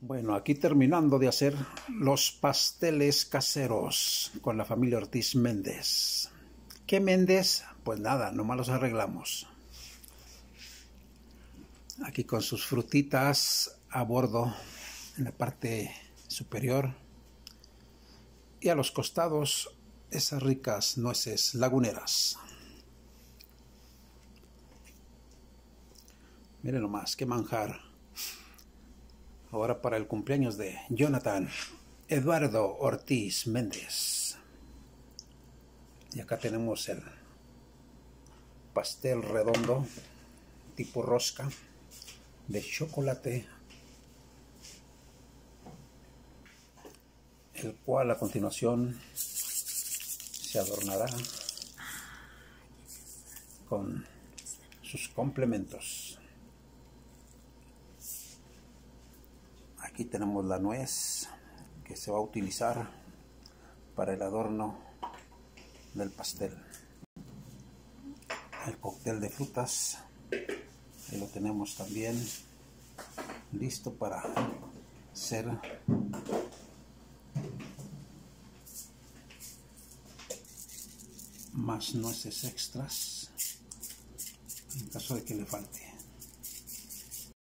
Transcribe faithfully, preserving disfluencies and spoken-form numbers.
Bueno, aquí terminando de hacer los pasteles caseros con la familia Ortiz Méndez. ¿Qué Méndez? Pues nada, nomás los arreglamos. Aquí con sus frutitas a bordo en la parte superior. Y a los costados esas ricas nueces laguneras. Miren nomás, qué manjar. Ahora para el cumpleaños de Jonathan Eduardo Ortiz Méndez. Y acá tenemos el pastel redondo tipo rosca de chocolate, el cual a continuación se adornará con sus complementos. Aquí tenemos la nuez que se va a utilizar para el adorno del pastel. El cóctel de frutas, ahí lo tenemos también listo para ser más nueces extras en caso de que le falte.